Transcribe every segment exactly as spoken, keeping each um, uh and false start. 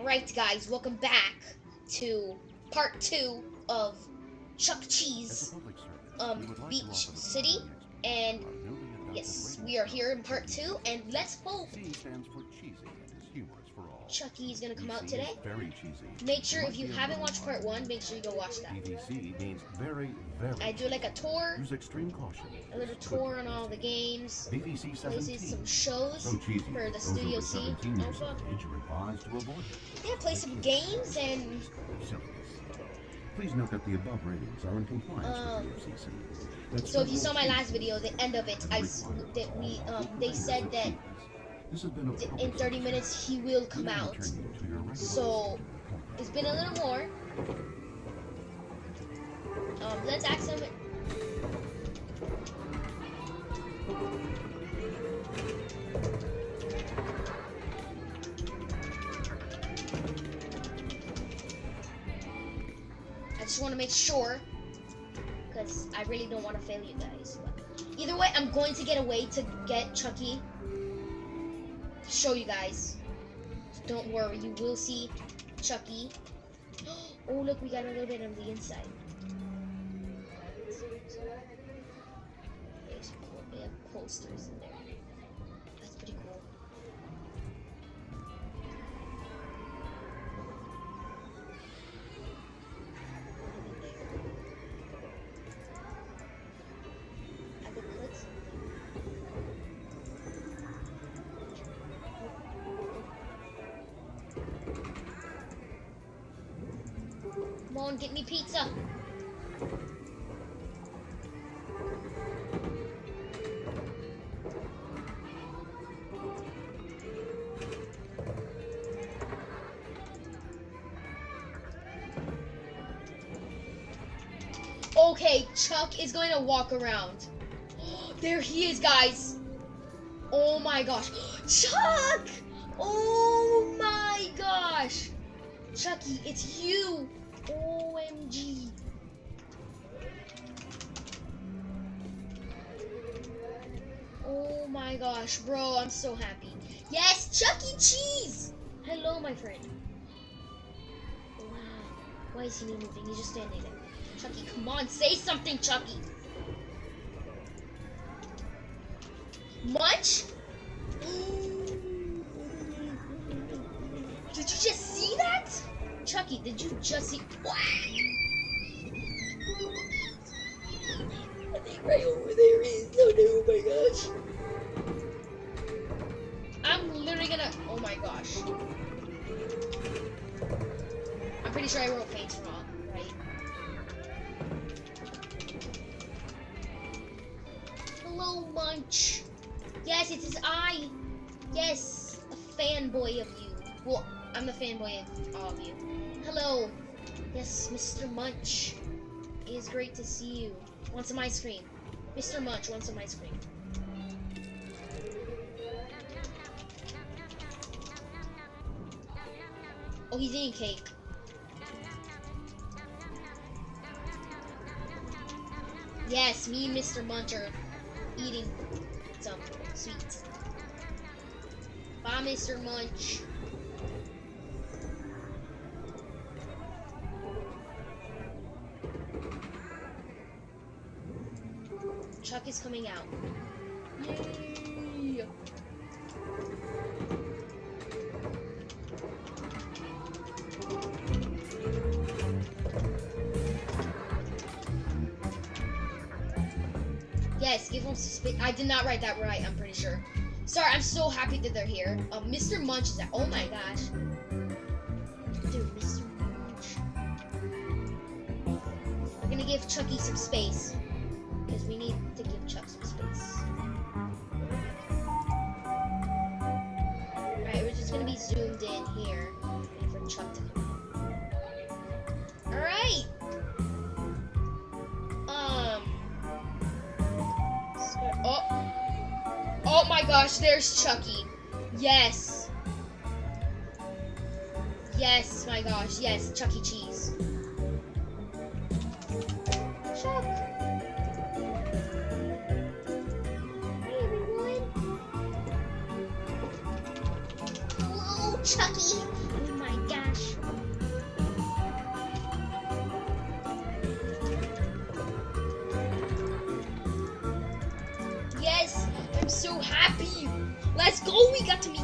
Alright guys, welcome back to part two of Chuck Cheese um, Beach City, and yes, we are here in part two, and let's hope Chucky is gonna come out today. Make sure if you haven't watched part one, make sure you go watch that. B V C means very, very. I do like a tour, Use extreme caution. a little tour on all the games, B V C places, some shows so cheesy, for the those Studio over C seventeen years alpha. of age are advised to avoid it. Yeah, play some games and Silliness. Please note that the above ratings are in compliance Um, with the F C C. That's so if you the saw my rule. last video, the end of it, I s- that we um they said that This has been a th- in thirty minutes he will come out. So it's been a little more. Um, let's ask him. I just want to make sure, because I really don't want to fail you guys. But either way, I'm going to get a way to get Chucky. Show you guys. Don't worry, you will see Chucky. Oh, look, we got a little bit on the inside. We have posters in there. That's pretty cool. I could click something. Come on, get me pizza. Okay, Chuck is going to walk around. There he is, guys. Oh my gosh. Chuck! Oh my gosh. Chucky, it's you. O M G. Oh my gosh, bro, I'm so happy. Yes, Chuck E. Cheese! Hello, my friend. Wow. Why is he not moving? He's just standing there. Chucky, come on, say something, Chucky. Munch? Did you just see that? Chucky, did you just see? What? I think right over there is. Oh no, oh my gosh. I'm literally gonna. Oh my gosh. I'm pretty sure I wrote paints wrong, right? Hello, Munch. Yes, it's his eye. Yes, a fanboy of you. Well, I'm the fanboy of all of you. Hello. Yes, Mister Munch. It is great to see you. Want some ice cream? Mister Munch wants some ice cream. Oh, he's eating cake. Yes, me and Mister Munch are eating some sweets. Bye, Mister Munch. Chuck is coming out. Yay! Yes, give him some space. I did not write that right, I'm pretty sure. Sorry, I'm so happy that they're here. Um, Mister Munch is at. Oh my gosh. Dude, Mister Munch. We're gonna give Chucky some space. Because we need to give Chuck some space. Alright, we're just gonna be zoomed in here. Waiting for Chuck to come in. Alright! Um. Oh! Oh my gosh, there's Chucky. Yes. Yes, my gosh, yes, Chuck E. Cheese. Chuck. Hey everyone. Hello, Chucky. Oh my god.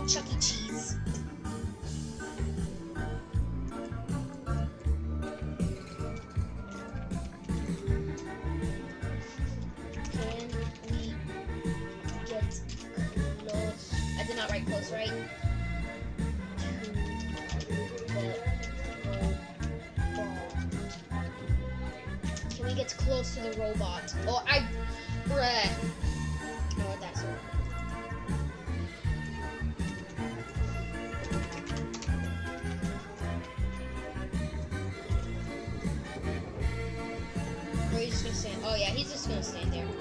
Chuck E. Cheese. Can we get close? I did not write close, right? Can we get close to the robot? Oh, I... Bruh. Oh, that's it. Or he's just gonna stand... Oh, yeah, he's just gonna stand there.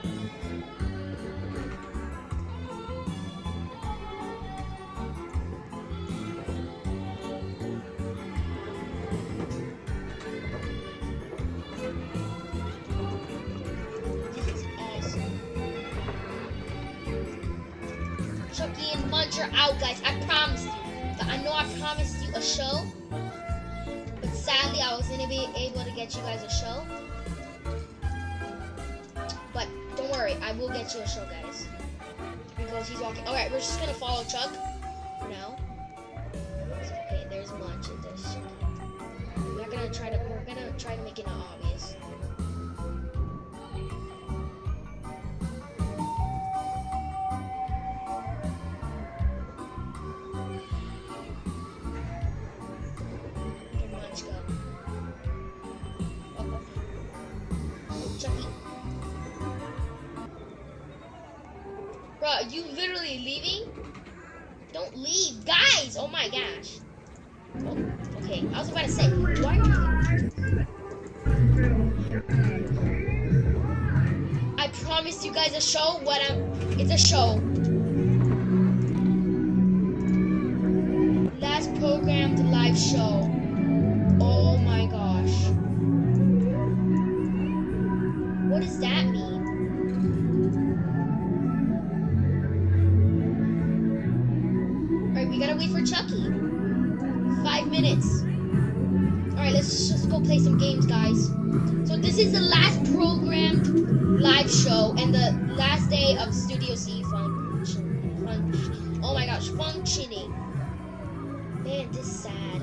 Chucky and Munch are out, guys. I promised you. I know I promised you a show, but sadly I wasn't be able to get you guys a show. But don't worry, I will get you a show, guys. Because he's walking. All right, we're just gonna follow Chuck for now. Okay, there's Munch and there's Chucky. We're not gonna try to. We're gonna try to make it not obvious. Bro, are you literally leaving? Don't leave, guys! Oh my gosh. Oh, okay, I was about to say, why are you? I promised you guys a show. What I'm? It's a show. Last programmed live show. Oh my gosh. What does that mean? We gotta wait for Chucky. Five minutes. Alright, let's just go play some games, guys. So this is the last programmed live show and the last day of Studio C function. Function. Oh my gosh, functioning. Man, this is sad.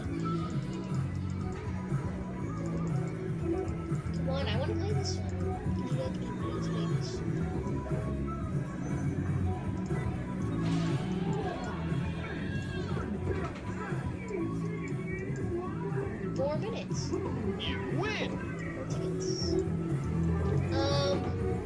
Come on, I wanna play this one. Can you let me please play this one? Four minutes. You win. Four tickets. Um.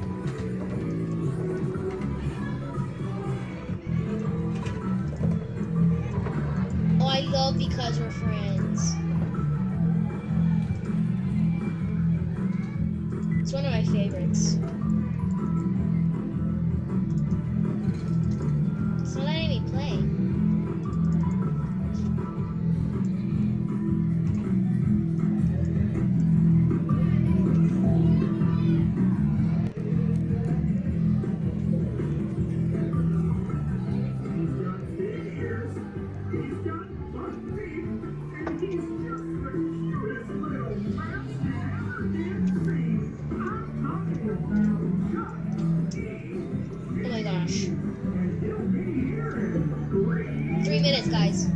Oh, I love Because We're Friends. It's one of my favorites. It's not letting me play. Oh my gosh. Three minutes, guys.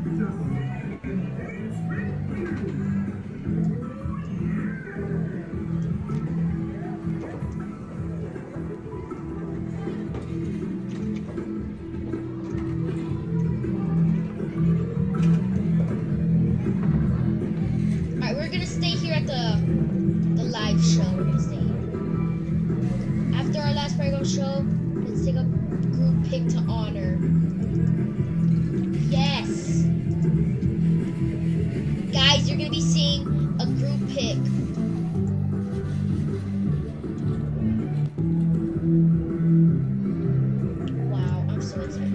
Alright, we're gonna stay here at the the live show. We're gonna stay here. After our last program show, let's take a group pic to honor. Yes! Guys, you're gonna be seeing a group pic. Wow, I'm so excited.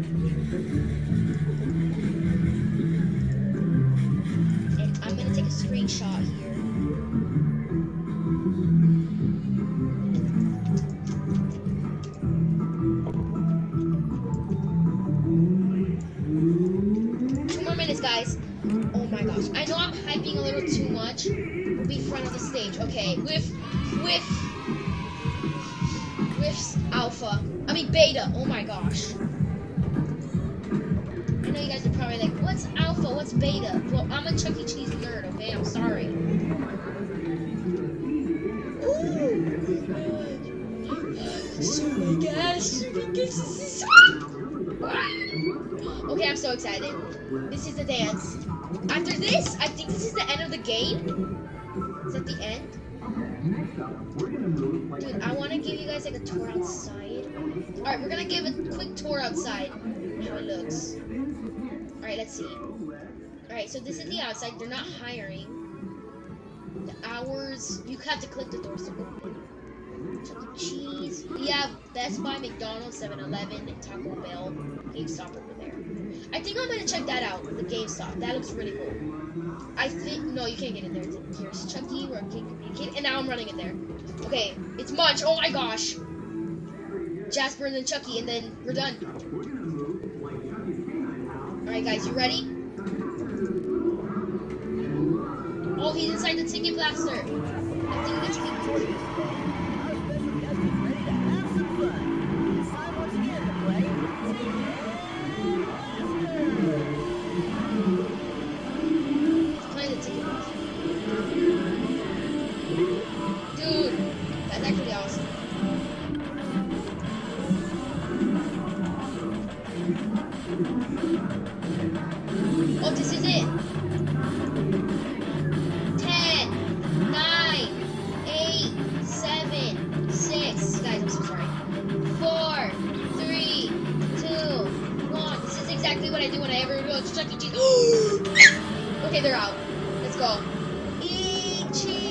And I'm gonna take a screenshot here. Guys, oh my gosh, I know I'm hyping a little too much. We'll be front of the stage, okay? With, with, with alpha. I mean beta. Oh my gosh. What's alpha? What's beta? Well, I'm a Chuck E. Cheese nerd, okay? I'm sorry. So my gosh. Okay, I'm so excited. This is the dance. After this, I think this is the end of the game. Is that the end? Dude, I want to give you guys like a tour outside. Alright, we're gonna give a quick tour outside. How it looks. Alright, let's see. Alright, so this is the outside. They're not hiring. The hours, you have to click the doors to open. Chuck E. Cheese. We have Best Buy, McDonald's, seven eleven, and Taco Bell. GameStop over there. I think I'm gonna check that out, the GameStop. That looks really cool. I think, no, you can't get in there. Here's Chucky, where I can't communicate, and now I'm running in there. Okay, it's Munch. Oh my gosh. Jasper and then Chucky, and then we're done. Alright, guys, you ready? Oh, he's inside the ticket blaster. I think we get to keep recording. Dude, that's actually awesome. Oh, this is it. Ten, nine, eight, seven, six. Guys, I'm so sorry. Four, three, two, one. This is exactly what I do when I ever go to Chuck E. Cheese. Okay, they're out. Let's go. Eat cheese.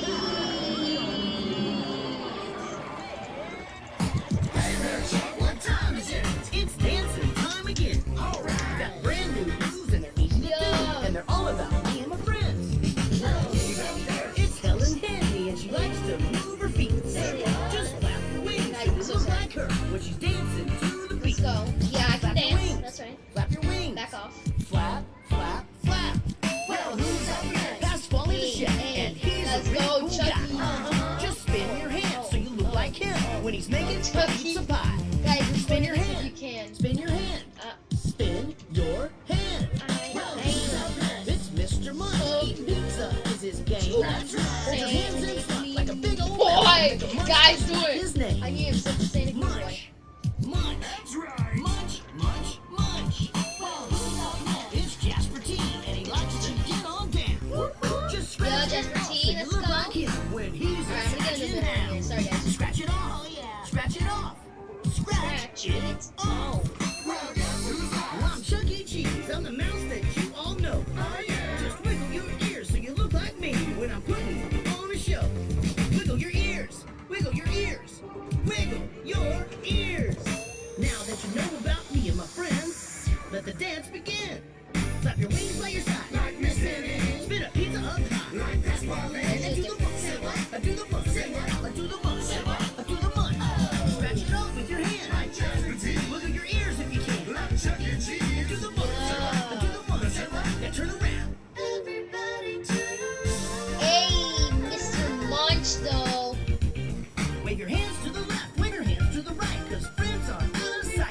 It's dancing time again. All right. Got brand new moves and they're easy to do. And they're all about me and my friends. It's Helen Handy and she likes to move her feet. Just flap your wings and look like her when she's dancing to the beat. Let's go. Yeah, I can dance. That's right. Flap your wings. Back off. Flap, flap, flap. Well, who's up next? That's Wally the Chef. And he's Let's a really go, cool Chucky. guy. Uh-huh. Just spin your hands so you look like him when he's making pizza pie. Guys, Spin your if hand. you can. Spin your hand. Uh, Spin your hand. I, Well, I, who's up next? It's Mister Munch. Eating pizza is his game. That's right. Hold your hands in front like a big old Boy, Make a munch guys, do it. His name. I need him such a Santa Claus boy. Munch. Munch. That's right. Munch, munch, munch. Well, who's up next? It's Jasper T, and he likes to get on down. Just scratch Yeah, it Jasper off T, so you let's look go. like him when he's Alright, I'm gonna get in the scratching middle out. here. Sorry, guys. Scratch it off. Oh, yeah. Scratch it off. Scratch, Scratch it it off. Well, guess who's up? Well, I'm Chuck E. Cheese. I'm the mouse that you all know. Oh, yeah. Just wiggle your ears so you look like me when I'm putting on a show. Wiggle your ears. Wiggle your ears. Wiggle your ears. Now that you know about me and my friends, let the dance begin. Clap your wings by your side. Like Miss Minnie. Spin a pizza up high. Like that's my man. And do the munch. I do the munch. I do the munch. I do the munch. Scratch it off with your hand. Like Jasper T. Wiggle your ears if you can. Like Chuck E. Cheese. And do the munch. I do the munch. Now turn around. Everybody turn around. Hey, Mister Munch, though. Wave your hands to the left. Wave your hands to the right. Cause friends are out of sight.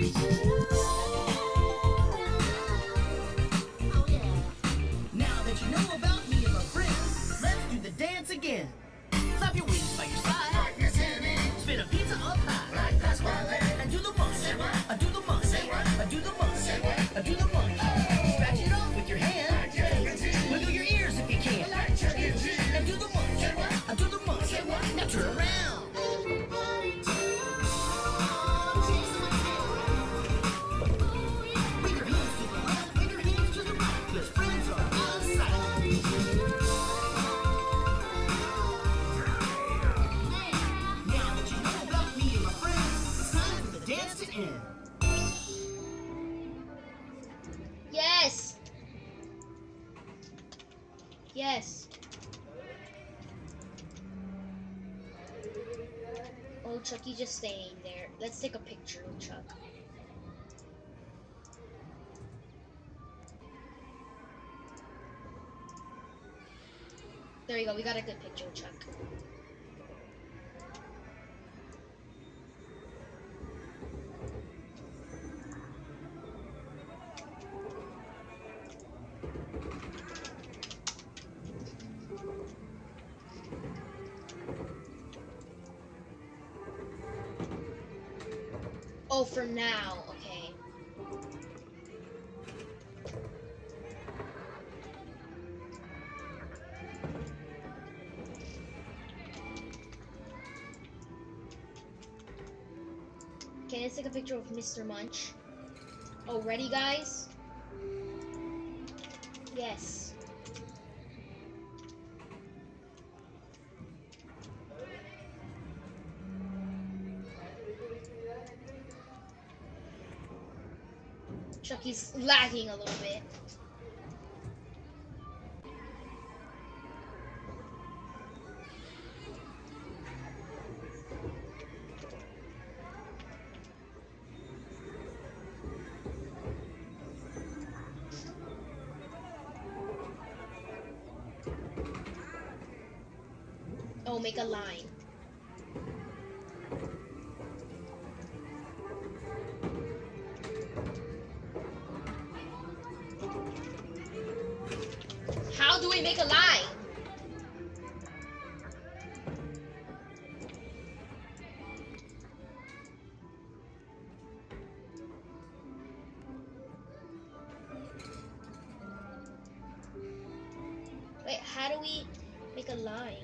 Now that you know about me and my friends, let's do the dance again. Clap your wings by your side. Spin a pizza up high. And do the munch. I do the munch. I do the munch. I do the munch. Scratch it off with your hand. Wiggle your ears if you can. And do the munch. I do the munch. Now turn around. Wave your hands to the left. Wave your hands to the right. 'Cause friends are out of sight. Now that you know about me and my friends, it's time for the dance to end. Yes. Yes. Oh, Chucky just staying there. Let's take a picture of Chuck. There you go. We got a good picture of Chuck. Oh, for now, okay. Okay, let's take a picture of Mister Munch. Oh, ready, guys? Yes. Chucky's lagging a little bit. Oh, make a line. How do we make a line? Wait, how do we make a line?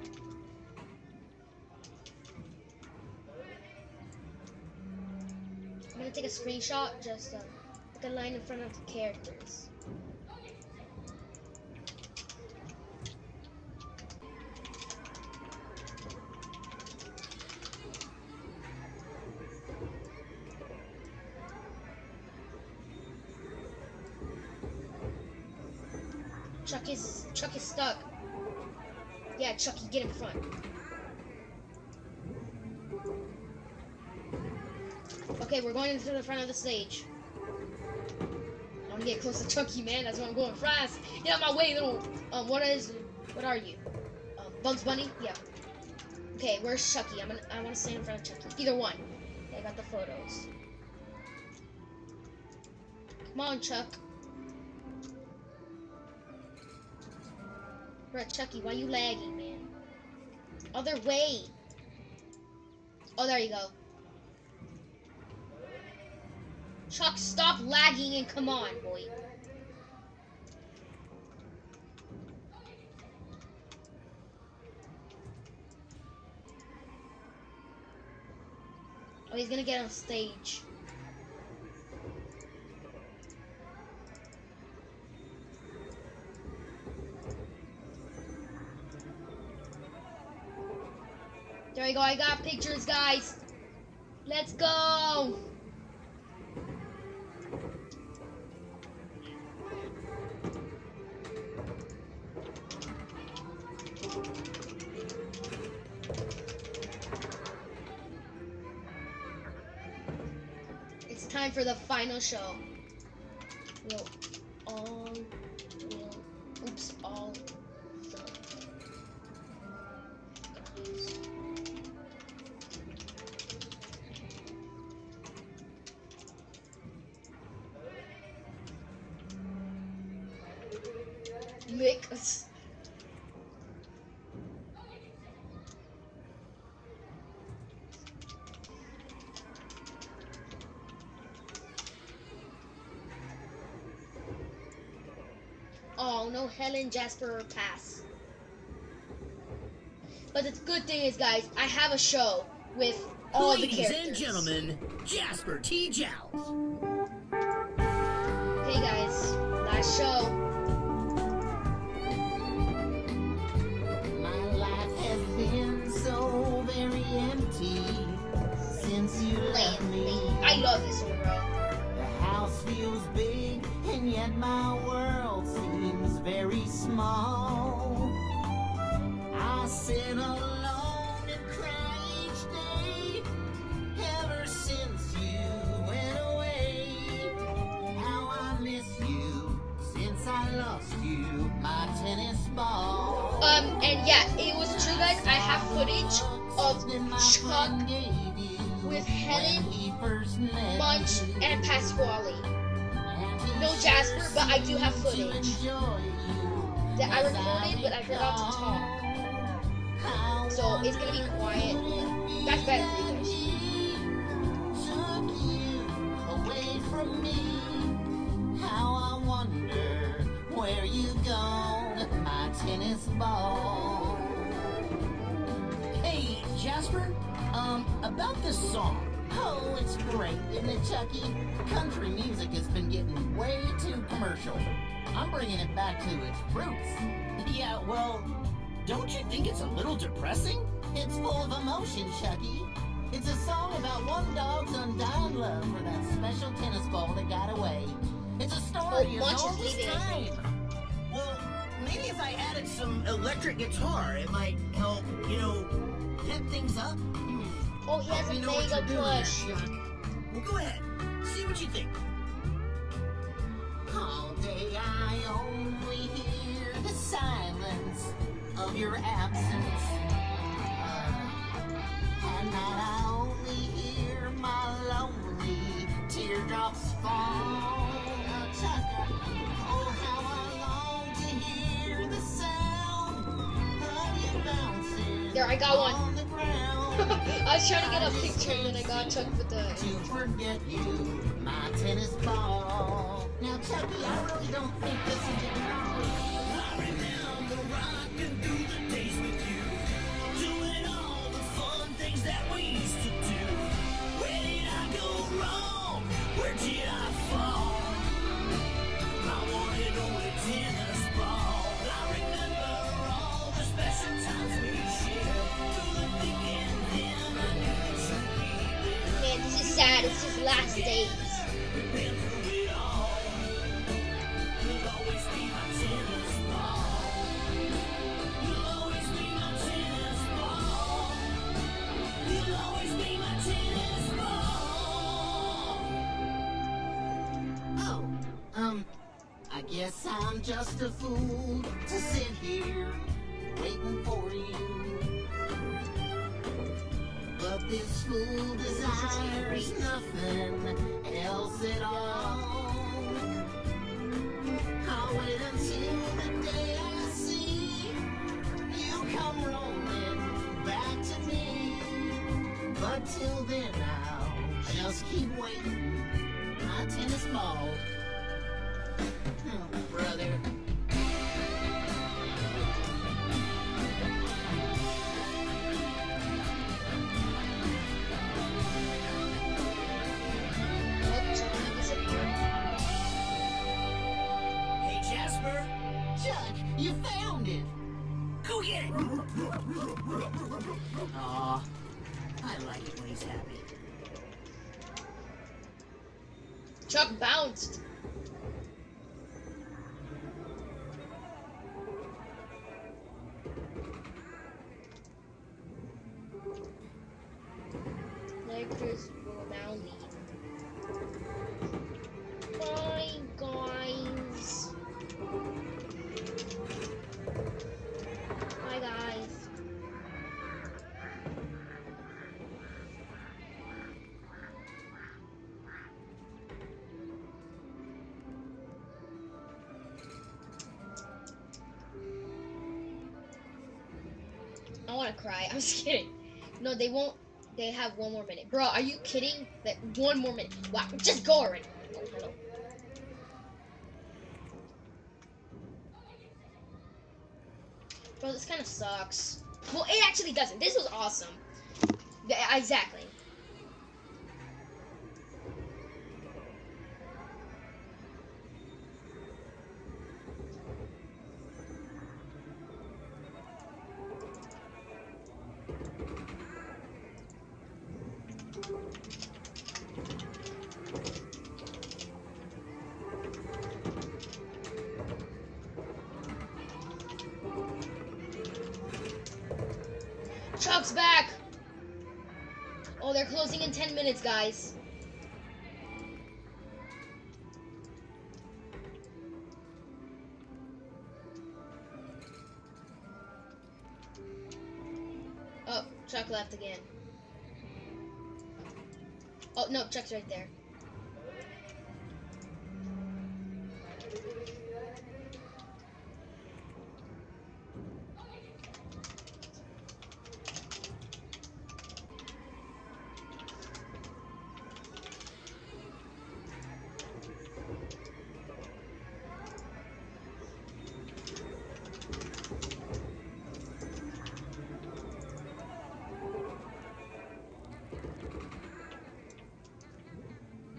I'm gonna take a screenshot, just uh, make a line in front of the characters. Chuck is Chuck is stuck. Yeah, Chucky, get in front. Okay, we're going into the front of the stage. I want to get close to Chucky, man. That's why I'm going fast. Get out of my way, little. Um, what is? What are you? Um, Bugs Bunny? Yeah. Okay, where's Chucky? I'm gonna. I want to stand in front of Chucky. Either one. Okay, I got the photos. Come on, Chuck. Bro, Chucky, why you lagging, man? Other way. Oh, there you go. Chuck, stop lagging and come on, boy. Oh, he's gonna get on stage. There we go, I got pictures, guys. Let's go. It's time for the final show. We'll all, we'll, oops, all the guys. Make us. Oh, no Helen, Jasper, or Pass. But the good thing is, guys, I have a show with all Ladies the characters. and gentlemen, Jasper T. Jowls. Okay, guys, last show. My life has been so very empty since you left me. I love this one, bro. The house feels big, and yet my world seems very small. I sit alone and cry each day ever since you went away. How I miss you since I lost you, my tennis ball. Um, and yeah, it was true, guys. I have footage of Chuck with Helen, Munch, and Pasquale. No Jasper, but I do have footage that I recorded, but I forgot to talk. So it's gonna be quiet. That's better for you guys. from me. How I wonder where you gone, my tennis ball. Hey, Jasper, um, about this song. Oh, it's great, isn't it, Chucky? Country music has been getting way too commercial. I'm bringing it back to its roots. Yeah, well, don't you think it's a little depressing? It's full of emotion, Chucky. It's a song about one dog's undying love for that special tennis ball that got away. It's a story Oh, as Munch old is as leaving, I think. time. Well, maybe if I added some electric guitar, it might help, you know, pep things up. Oh, he has a You know what mega you're doing plush. there, Chuck. Well, go ahead. See what you think. All day I only hear the silence of your absence. At night I only hear my lonely teardrops fall. Oh, how I long to hear the sound of you bouncing There, I got one. on the ground. I was trying to get a picture and then I got Chuck with the. To forget you, my tennis ball. Now, Chucky, I really don't think this is a I remember rocking through the days with you, doing all the fun things that we used to do. Where did I go wrong? Where did I fall? I wanted only tennis ball. I remember all the special times we shared. Through the thick and thin, I knew that you'd be there. Man, this is sad. It's his last days. We've been through it all. You'll always be my tennis ball. You'll always be my tennis ball. You'll always be my tennis ball. Oh, um, I guess I'm just a fool to sit here waiting for you. But this fool desires nothing else at all. I'll wait until the day I see you come rolling back to me. But till then I'll just keep waiting, my tennis ball. Oh, brother. Oh, Chucky disappeared. Hey, Jasper, Chuck, you found it! go get it. Aw, I like it when he's happy. Chuck bounced. Lakers will now lead. Bye, guys. Bye, guys. I want to cry. I'm just kidding. No, they won't. They have one more minute. Bro, are you kidding? That one more minute. Wow, just go already. Oh, hello. Bro, this kind of sucks. Well, it actually doesn't. This was awesome. Th- Exactly. Chuck's back! Oh, they're closing in ten minutes, guys. Oh, Chuck left again. Oh, no, Chuck's right there.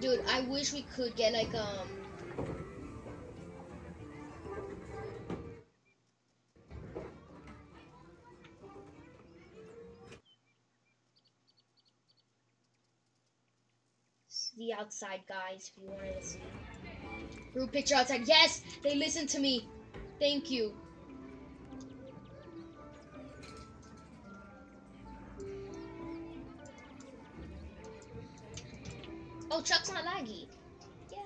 Dude, I wish we could get like um the outside, guys, if you wanted to see. Group picture outside. Yes, they listened to me. Thank you. Oh, Chuck's not laggy. Yeah.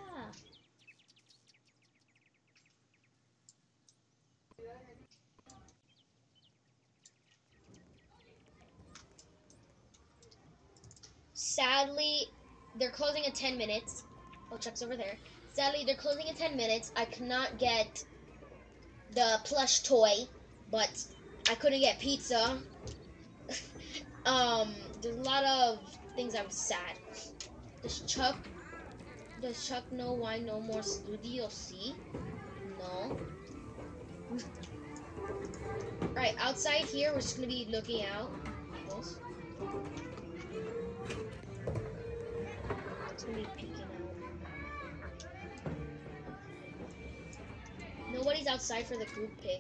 Sadly, they're closing in ten minutes. Oh, Chuck's over there. Sadly, they're closing in ten minutes. I cannot get the plush toy, but I couldn't get pizza. um, there's a lot of things I'm sad. Does Chuck, does Chuck know why no more Studio C? No. Right, outside here, we're just gonna be looking out. This. It's gonna be peeking out. Nobody's outside for the group pic.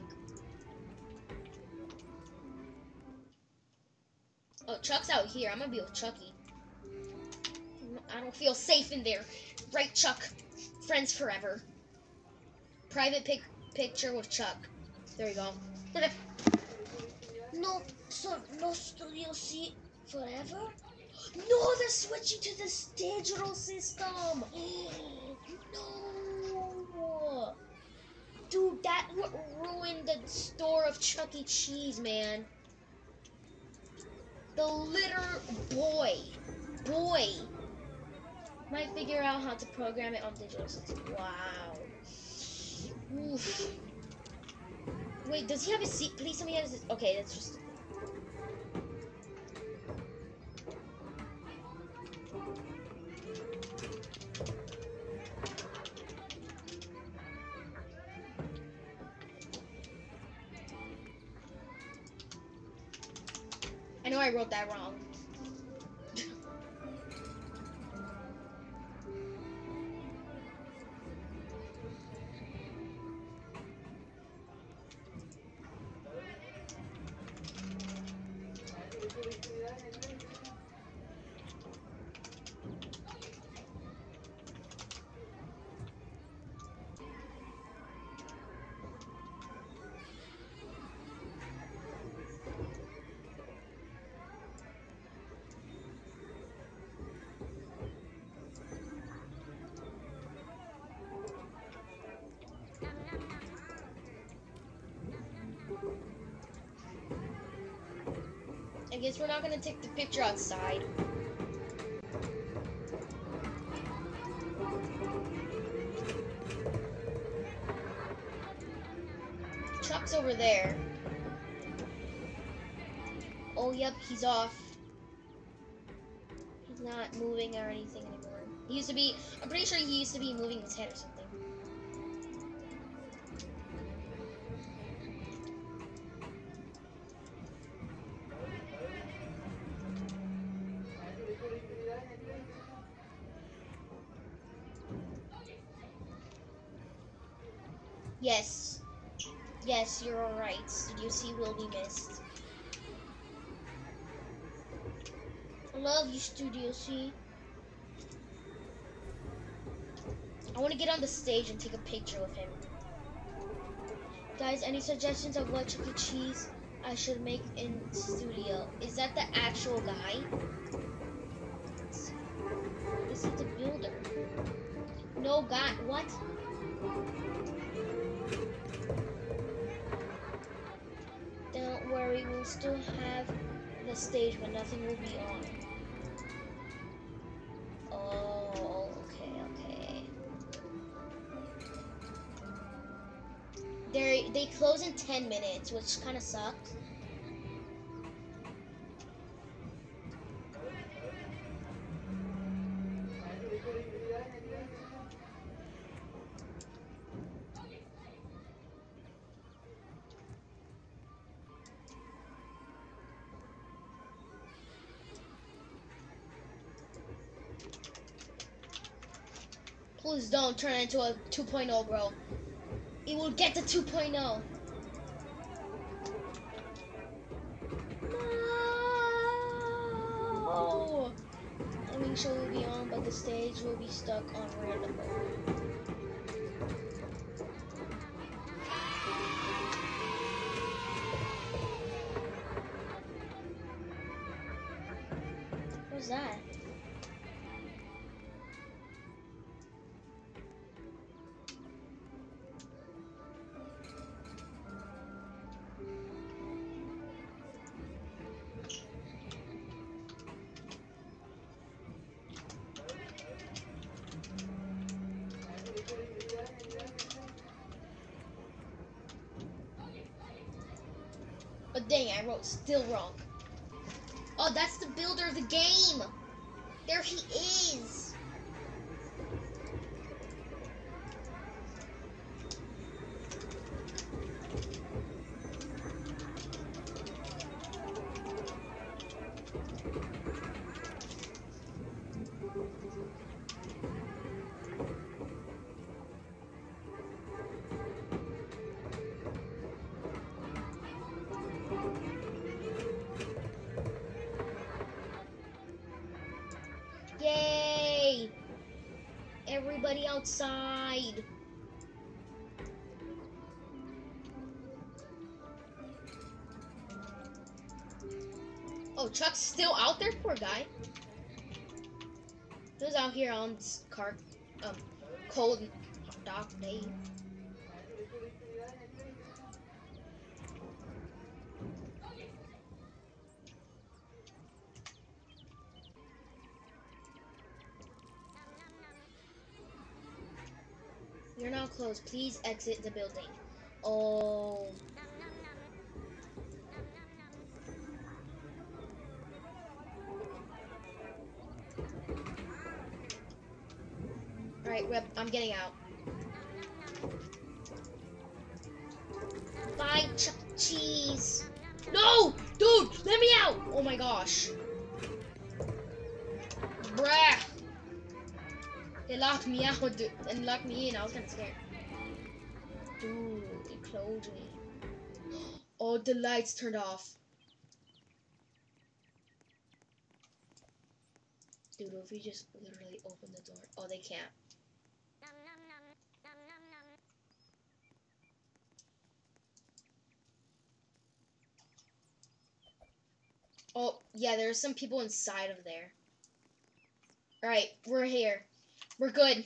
Oh, Chuck's out here. I'm gonna be with Chucky. I don't feel safe in there. Right, Chuck? Friends forever. Private pic picture with Chuck. There you go. No, so no Studio C forever? No, they're switching to this digital system. No. Dude, that would ruin the store of Chuck E. Cheese, man. The litter boy, boy, might figure out how to program it on digital system. Wow. Oof. Wait, does he have a seat? Please tell me he has his... Okay, that's just... I know I wrote that wrong. I guess we're not gonna take the picture outside. Chuck's over there. Oh, yep, he's off. He's not moving or anything anymore. He used to be, I'm pretty sure he used to be moving his head or something. Yes. Yes, you're alright. Studio C will be missed. I love you, Studio C. I want to get on the stage and take a picture with him. Guys, any suggestions of what Chuck E. Cheese I should make in studio? Is that the actual guy? This is the builder. No guy. What? Don't worry, we'll still have the stage, but nothing will be on. Oh, okay, okay. They they close in ten minutes, which kind of sucks. Please don't turn it into a two point oh, bro. It will get to two point oh. No! Coming show will be on, but the stage will be stuck on random mode. What's that? But dang, I wrote still wrong. Oh, that's the builder of the game. There he is. Yay! Everybody outside. Oh, Chuck's still out there, poor guy. He was out here on this car, um, cold, dark day. You're now closed. Please exit the building. Oh. Alright, Rep, I'm getting out. Bye, Chuck E. Cheese. No! Dude, let me out! Oh my gosh. Bruh. They locked me out dude, and locked me in. I was kind of scared. Dude, it closed me. Oh, the lights turned off. Dude, if we just literally open the door. Oh, they can't. Oh, yeah, there's some people inside of there. Alright, we're here. We're good.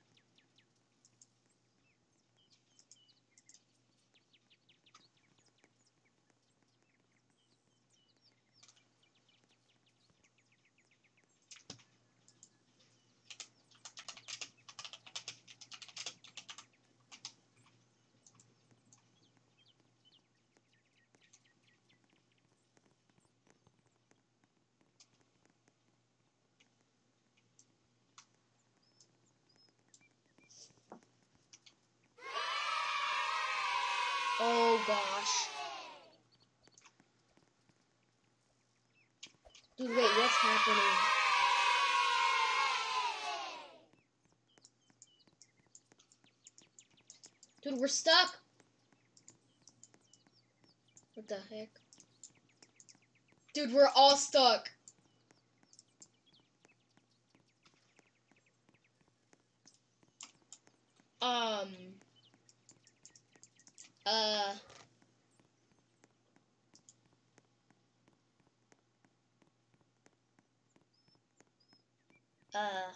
Oh gosh. Dude, wait, what's happening? Dude, we're stuck. What the heck? Dude, we're all stuck. Um. Uh. Uh.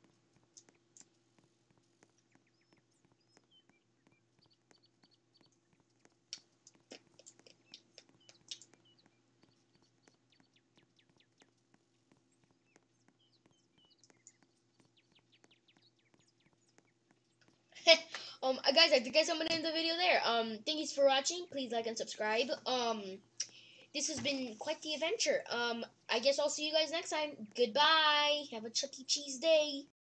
um, guys, I think I summoned in the video there. Um, thank you for watching. Please like and subscribe. Um, this has been quite the adventure. Um, I guess I'll see you guys next time. Goodbye. Have a Chuck E. Cheese day.